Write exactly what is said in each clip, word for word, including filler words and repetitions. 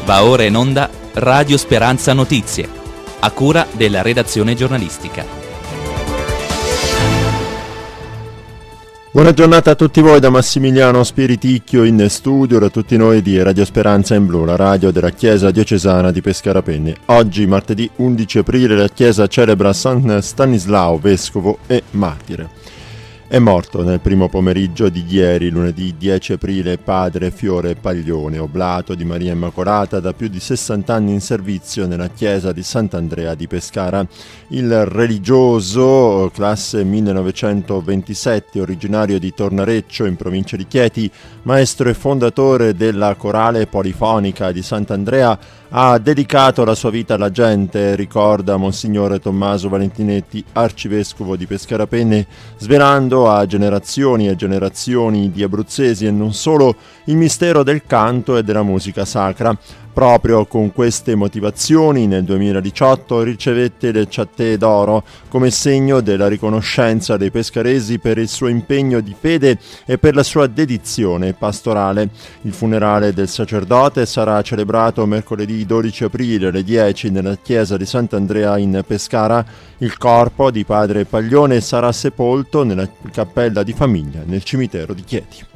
Va ora in onda Radio Speranza Notizie, a cura della redazione giornalistica. Buona giornata a tutti voi da Massimiliano Spiriticchio in studio, da tutti noi di Radio Speranza in Blu, la radio della Chiesa Diocesana di Pescara Penne. Oggi, martedì undici aprile, la Chiesa celebra San Stanislao, vescovo e martire. È morto nel primo pomeriggio di ieri, lunedì dieci aprile, padre Fiore Paglione, oblato di Maria Immacolata, da più di sessanta anni in servizio nella chiesa di Sant'Andrea di Pescara. Il religioso, classe millenovecentoventisette, originario di Tornareccio in provincia di Chieti, maestro e fondatore della corale polifonica di Sant'Andrea, ha dedicato la sua vita alla gente, ricorda Monsignore Tommaso Valentinetti, arcivescovo di Pescara Penne, svelando a generazioni e generazioni di abruzzesi e non solo il mistero del canto e della musica sacra. Proprio con queste motivazioni nel duemiladiciotto ricevette le Ciattee d'Oro come segno della riconoscenza dei pescaresi per il suo impegno di fede e per la sua dedizione pastorale. Il funerale del sacerdote sarà celebrato mercoledì dodici aprile alle dieci nella chiesa di Sant'Andrea in Pescara. Il corpo di padre Paglione sarà sepolto nella cappella di famiglia nel cimitero di Chieti.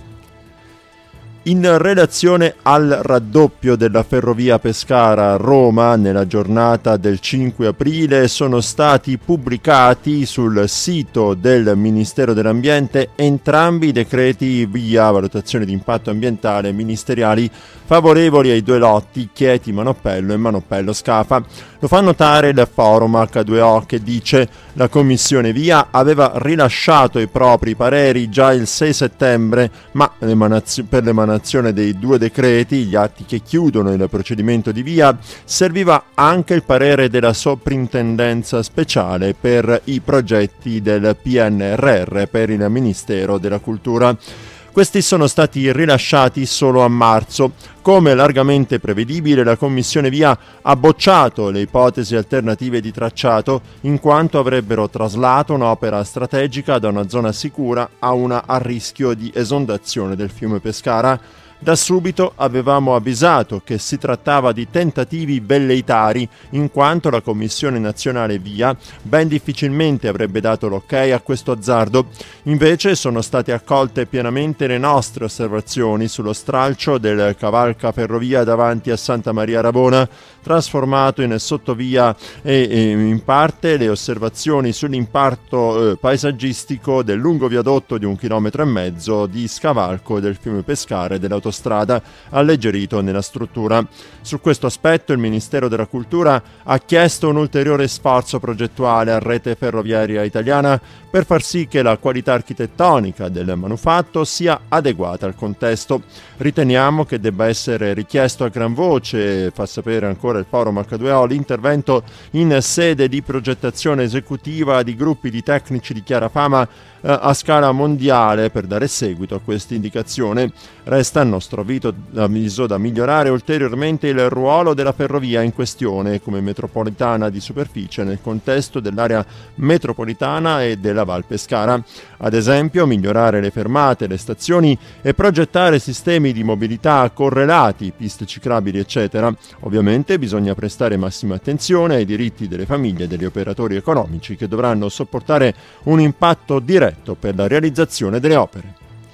In relazione al raddoppio della ferrovia Pescara-Roma, nella giornata del cinque aprile sono stati pubblicati sul sito del Ministero dell'Ambiente entrambi i decreti via valutazione di impatto ambientale ministeriali favorevoli ai due lotti Chieti Manoppello e Manoppello Scafa. Lo fa notare il forum acca due o che dice: la Commissione Via aveva rilasciato i propri pareri già il sei settembre, ma l'emanazio- per l'emanazione dei due decreti, gli atti che chiudono il procedimento di via, serviva anche il parere della Soprintendenza Speciale per i progetti del P N R R per il Ministero della Cultura. Questi sono stati rilasciati solo a marzo. Come largamente prevedibile, la Commissione Via ha bocciato le ipotesi alternative di tracciato, in quanto avrebbero traslato un'opera strategica da una zona sicura a una a rischio di esondazione del fiume Pescara. Da subito avevamo avvisato che si trattava di tentativi velleitari, in quanto la Commissione Nazionale Via ben difficilmente avrebbe dato l'ok a questo azzardo. Invece sono state accolte pienamente le nostre osservazioni sullo stralcio del cavalca ferrovia davanti a Santa Maria Rabona, trasformato in sottovia, e, e in parte le osservazioni sull'impatto eh, paesaggistico del lungo viadotto di un chilometro e mezzo di scavalco del fiume Pescara e dell'autostrada strada alleggerito nella struttura. Su questo aspetto il Ministero della Cultura ha chiesto un ulteriore sforzo progettuale a Rete Ferroviaria Italiana per far sì che la qualità architettonica del manufatto sia adeguata al contesto. Riteniamo che debba essere richiesto a gran voce, fa sapere ancora il forum acca due o, l'intervento in sede di progettazione esecutiva di gruppi di tecnici di chiara fama eh, a scala mondiale per dare seguito a questa indicazione. Resta a nostro avviso da migliorare ulteriormente il ruolo della ferrovia in questione come metropolitana di superficie nel contesto dell'area metropolitana e della Val Pescara. Ad esempio, migliorare le fermate, le stazioni e progettare sistemi di mobilità correlati, piste ciclabili, eccetera. Ovviamente bisogna prestare massima attenzione ai diritti delle famiglie e degli operatori economici che dovranno sopportare un impatto diretto per la realizzazione delle opere.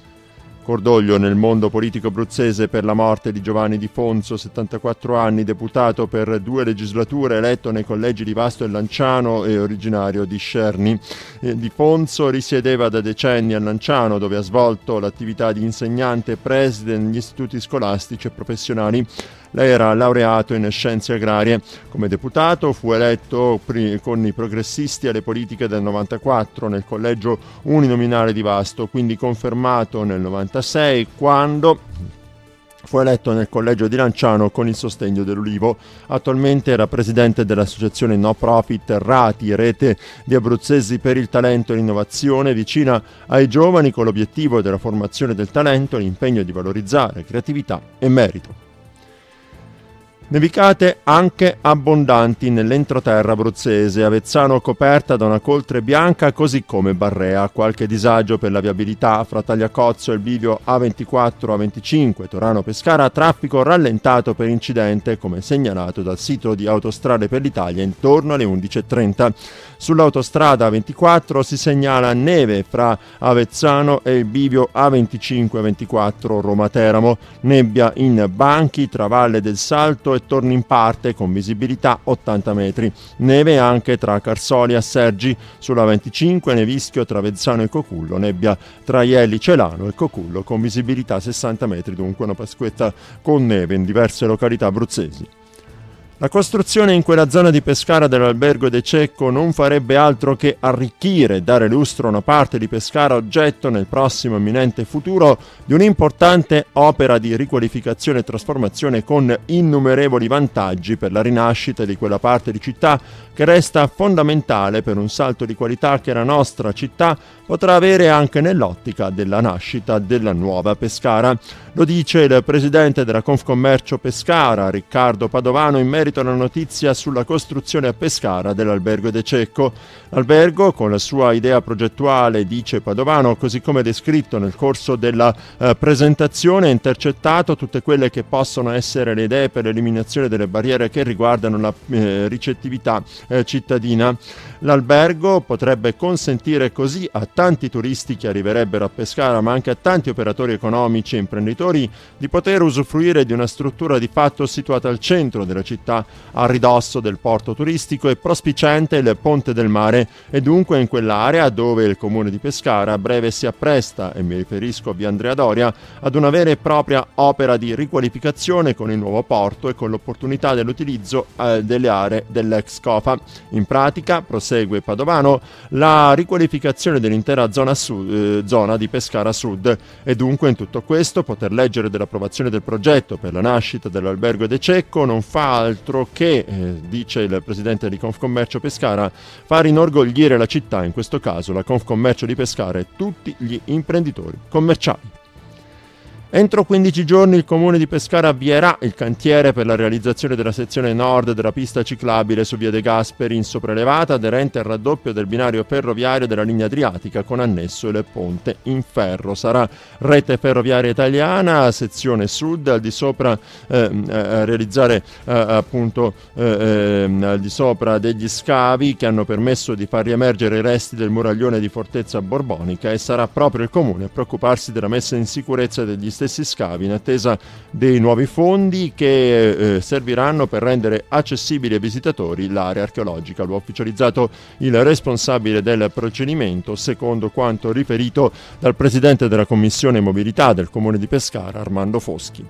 Cordoglio nel mondo politico abruzzese per la morte di Giovanni Di Fonso, settantaquattro anni, deputato per due legislature, eletto nei collegi di Vasto e Lanciano e originario di Scerni. Di Fonso risiedeva da decenni a Lanciano, dove ha svolto l'attività di insegnante e preside negli istituti scolastici e professionali. Lei era laureato in scienze agrarie. Come deputato fu eletto pri- con i progressisti alle politiche del novantaquattro nel collegio uninominale di Vasto, quindi confermato nel novantasei, quando fu eletto nel collegio di Lanciano con il sostegno dell'Ulivo. Attualmente era presidente dell'associazione no profit Rati, rete di abruzzesi per il talento e l'innovazione, vicina ai giovani con l'obiettivo della formazione del talento e l'impegno di valorizzare creatività e merito. Nevicate anche abbondanti nell'entroterra abruzzese, Avezzano coperta da una coltre bianca così come Barrea, qualche disagio per la viabilità fra Tagliacozzo e il bivio A ventiquattro A venticinque Torano-Pescara, traffico rallentato per incidente come segnalato dal sito di Autostrade per l'Italia intorno alle undici e trenta. Sull'autostrada A ventiquattro si segnala neve fra Avezzano e il bivio A venticinque ventiquattro Roma-Teramo, nebbia in Banchi tra Valle del Salto e torni in parte con visibilità ottanta metri. Neve anche tra Carsoli e Sergi sulla venticinque, nevischio tra Avezzano e Cocullo, nebbia tra Ielli, Celano e Cocullo con visibilità sessanta metri, dunque una Pasquetta con neve in diverse località abruzzesi. La costruzione in quella zona di Pescara dell'albergo De Cecco non farebbe altro che arricchire e dare lustro a una parte di Pescara oggetto nel prossimo imminente futuro di un'importante opera di riqualificazione e trasformazione con innumerevoli vantaggi per la rinascita di quella parte di città che resta fondamentale per un salto di qualità che la nostra città potrà avere anche nell'ottica della nascita della nuova Pescara. Lo dice il presidente della Confcommercio Pescara, Riccardo Padovano, in merito alla notizia sulla costruzione a Pescara dell'albergo De Cecco. L'albergo, con la sua idea progettuale, dice Padovano, così come descritto nel corso della eh, presentazione, ha intercettato tutte quelle che possono essere le idee per l'eliminazione delle barriere che riguardano la eh, ricettività eh, cittadina. L'albergo potrebbe consentire così a tanti turisti che arriverebbero a Pescara, ma anche a tanti operatori economici e imprenditori, di poter usufruire di una struttura di fatto situata al centro della città, a ridosso del porto turistico e prospiciente il Ponte del Mare, e dunque in quell'area dove il comune di Pescara a breve si appresta, e mi riferisco a via Andrea Doria, ad una vera e propria opera di riqualificazione con il nuovo porto e con l'opportunità dell'utilizzo eh, delle aree dell'ex Cofa. In pratica, prosegue Padovano, la riqualificazione dell'intera zona, sud, eh, zona di Pescara Sud, e dunque in tutto questo poter leggere dell'approvazione del progetto per la nascita dell'albergo De Cecco non fa altro che, eh, dice il presidente di Confcommercio Pescara, far inorgoglire la città, in questo caso la Confcommercio di Pescara e tutti gli imprenditori commerciali. Entro quindici giorni il comune di Pescara avvierà il cantiere per la realizzazione della sezione nord della pista ciclabile su via De Gasperi in sopraelevata, aderente al raddoppio del binario ferroviario della linea adriatica con annesso il ponte in ferro. Sarà rete ferroviaria italiana, sezione sud, al di sopra eh, eh, realizzare eh, appunto eh, eh, al di sopra degli scavi che hanno permesso di far riemergere i resti del muraglione di fortezza borbonica, e sarà proprio il comune a preoccuparsi della messa in sicurezza degli stessi scavi in attesa dei nuovi fondi che eh, serviranno per rendere accessibili ai visitatori l'area archeologica. Lo ha ufficializzato il responsabile del procedimento, secondo quanto riferito dal presidente della commissione mobilità del comune di Pescara, Armando Foschi.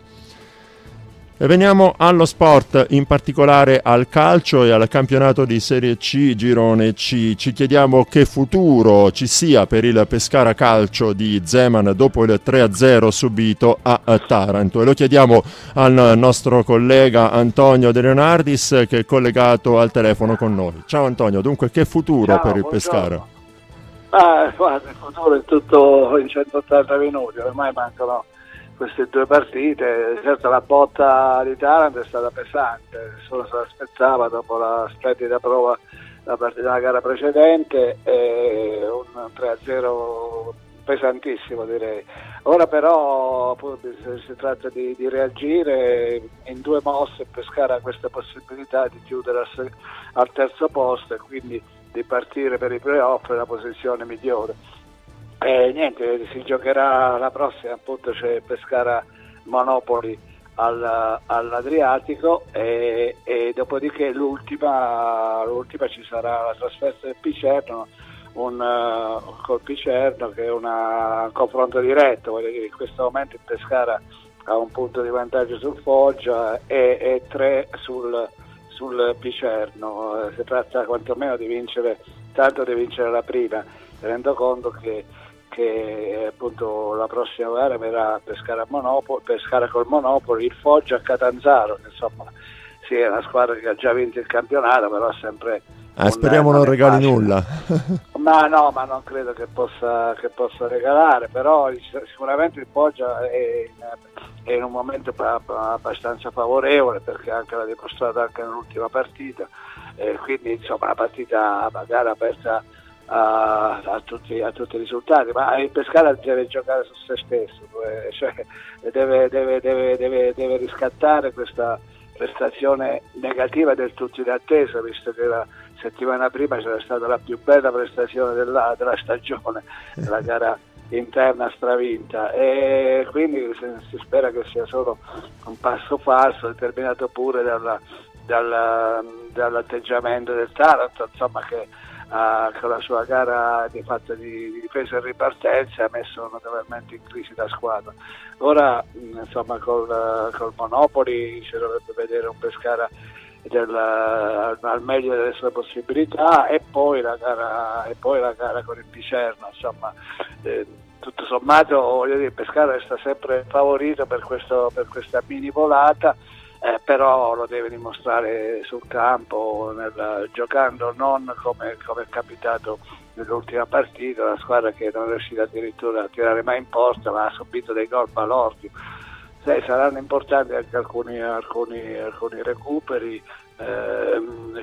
E veniamo allo sport, in particolare al calcio e al campionato di Serie C, Girone C. Ci chiediamo che futuro ci sia per il Pescara Calcio di Zeman dopo il tre a zero subito a Taranto, e lo chiediamo al nostro collega Antonio De Leonardis, che è collegato al telefono con noi. Ciao Antonio, dunque che futuro Ciao, per il buongiorno. Pescara? Ah, guarda, il futuro è tutto in centottanta minuti, ormai mancano queste due partite. Certo, la botta di Taranto è stata pesante, solo se l'aspettava dopo la splendida prova la partita della gara precedente, e un tre a zero pesantissimo, direi. Ora però appunto, si tratta di, di reagire in due mosse. Pescara ha questa possibilità di chiudere al, al terzo posto e quindi di partire per i playoff nella posizione migliore. E niente, si giocherà la prossima, appunto c'è Pescara Monopoli al, all'Adriatico, e, e dopodiché l'ultima, l'ultima ci sarà la trasferta del Picerno, un, uh, col Picerno, che è una, un confronto diretto. In questo momento il Pescara ha un punto di vantaggio sul Foggia e, e tre sul, sul Picerno. Si tratta quantomeno di vincere, tanto di vincere la prima, tenendo conto che che appunto la prossima gara verrà Pescara Monopoli, Pescara col Monopoli, il Foggia a Catanzaro, che insomma sì, è una squadra che ha già vinto il campionato, però ha sempre Eh, speriamo non regali nulla. Ma no, ma non credo che possa, che possa regalare, però sicuramente il Foggia è in, è in un momento abbastanza favorevole, perché anche l'ha dimostrato anche nell'ultima partita, eh, quindi insomma la partita magari aperta a, a, tutti, a tutti i risultati, ma il Pescara deve giocare su se stesso, cioè deve, deve, deve, deve, deve riscattare questa prestazione negativa del tutto inattesa, visto che la settimana prima c'era stata la più bella prestazione della, della stagione, la gara interna stravinta, e quindi si spera che sia solo un passo falso, determinato pure dalla, dalla, dall'atteggiamento del Taranto, insomma, che uh, con la sua gara di fatto di, di difesa e ripartenza ha messo notevolmente in crisi la squadra. Ora insomma col, col Monopoli si dovrebbe vedere un Pescara del, al meglio delle sue possibilità, e poi la gara, e poi la gara con il Picerno, insomma, eh, tutto sommato voglio dire, Pescara resta sempre favorito per, questo, per questa mini volata, eh, però lo deve dimostrare sul campo, nel, giocando non come, come è capitato nell'ultima partita, la squadra che non è riuscita addirittura a tirare mai in porta, ma ha subito dei gol balordi. Sì, saranno importanti anche alcuni, alcuni, alcuni recuperi eh,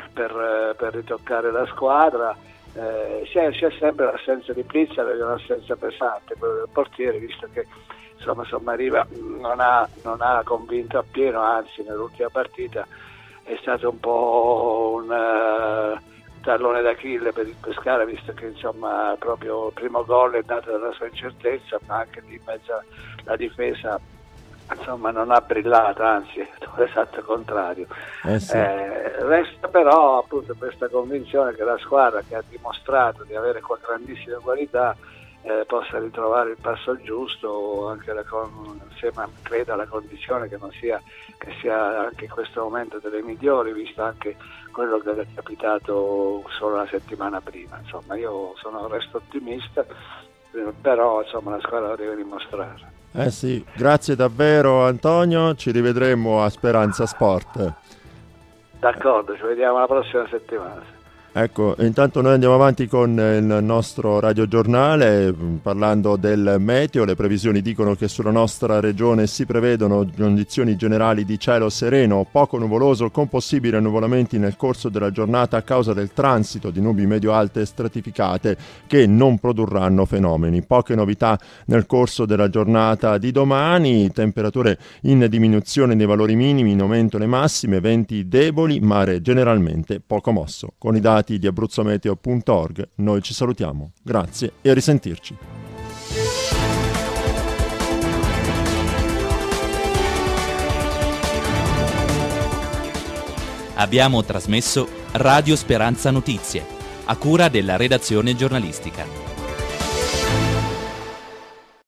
per, per ritoccare la squadra. Eh, c'è, c'è sempre l'assenza di Pizza, che è un'assenza pesante, quello del portiere, visto che insomma Sommariva non ha, non ha convinto appieno, anzi nell'ultima partita è stato un po' un uh, tallone d'Achille per il Pescara, visto che insomma proprio il primo gol è nato dalla sua incertezza, ma anche lì in mezzo alla difesa insomma non ha brillato, anzi è l'esatto contrario. Eh sì. eh, resta però appunto questa convinzione che la squadra, che ha dimostrato di avere grandissime qualità, eh, possa ritrovare il passo giusto, anche la con, insieme credo alla condizione che non sia, che sia anche in questo momento delle migliori, visto anche quello che è capitato solo la settimana prima. Insomma, io sono resto ottimista, eh, però insomma la squadra lo deve dimostrare. Eh sì, grazie davvero Antonio, ci rivedremo a Speranza Sport. D'accordo, ci vediamo la prossima settimana. Ecco, intanto noi andiamo avanti con il nostro radiogiornale parlando del meteo. Le previsioni dicono che sulla nostra regione si prevedono condizioni generali di cielo sereno, poco nuvoloso, con possibili annuvolamenti nel corso della giornata a causa del transito di nubi medio-alte stratificate che non produrranno fenomeni. Poche novità nel corso della giornata di domani, temperature in diminuzione nei valori minimi, in aumento le massime, venti deboli, mare generalmente poco mosso. Con i dati di abruzzometeo punto org noi ci salutiamo, grazie e a risentirci. Abbiamo trasmesso Radio Speranza Notizie, a cura della redazione giornalistica.